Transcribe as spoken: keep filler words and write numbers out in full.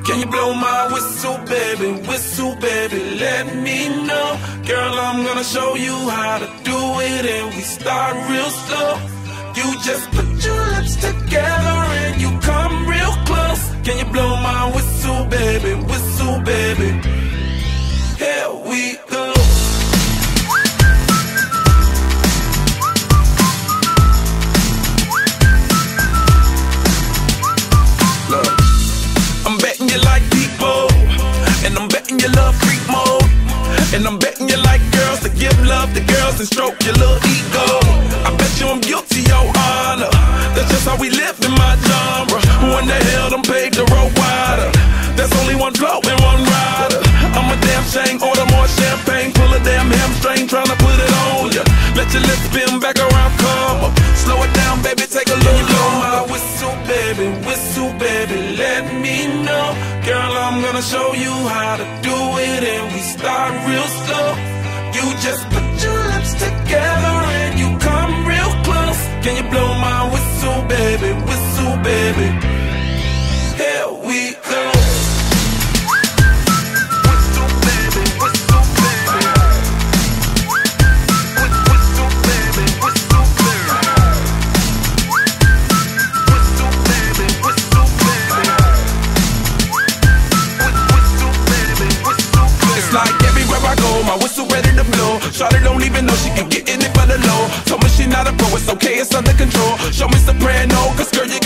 Can you blow my whistle, baby, whistle, baby, let me know. Girl, I'm gonna show you how to do it, and we start real slow. You just put your lips together and you come real close. Can you blow my whistle, baby, whistle, baby? Here we go. Look, I'm betting you like people, and I'm betting you love freak mode, and I'm betting you like girls to give love to girls and stroke your little ego. I bet you I'm guilty, your honor. That's just how we live in my genre. Who in the hell done paved the road wider? There's only one flow and one rider. I'm a damn shame, order more champagne, pull a damn hamstring, tryna put it on ya. Let your lips spin back around, come up. Slow it down, baby, take a look. Blow my whistle, baby, whistle, baby, let me know. Girl, I'm gonna show you how to do it, and we start real slow. You just put your lips together and you come real close. Can you blow my whistle, baby, whistle, baby? Here we go. Whistle, baby, whistle, baby. Whistle, baby, whistle, baby. Whistle, baby, whistle, baby. Whistle, baby, whistle, baby. It's like everywhere I go, my whistle ready to blow. Shawty don't even know she can get in it for the low. Told me she not a pro, it's okay, it's under control. Show me soprano, cause girl, you